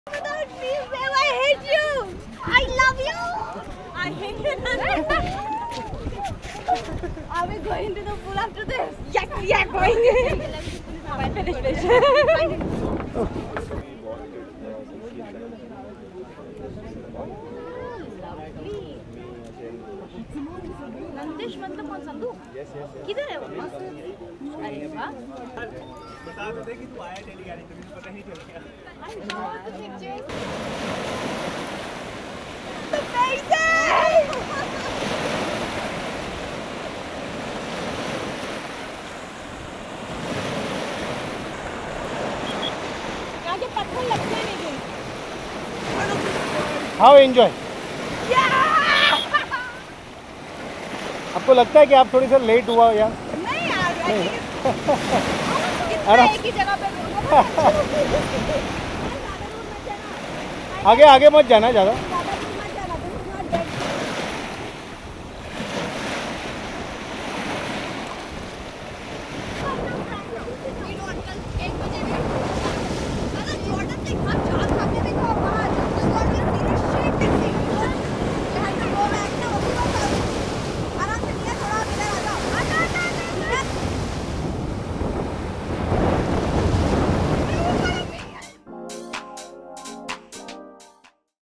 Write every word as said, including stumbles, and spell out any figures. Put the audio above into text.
I hate you. I love you. I hate you. Are we going to the pool after this? Yes, we are going. Finish, finish. Nandish मतलब कौन संधू? किधर है वो? अरे वाह। बता तो दे कि तू आया तेरी गाड़ी तो मुझे पता नहीं चल गया। I saw the pictures. Amazing! आगे पत्थर लगते हैं लेकिन। How enjoy? आपको लगता है कि आप थोड़ी सा लेट हुआ यार? नहीं यार, कितना एक ही जगह पे आगे आगे मत जाना ज़्यादा।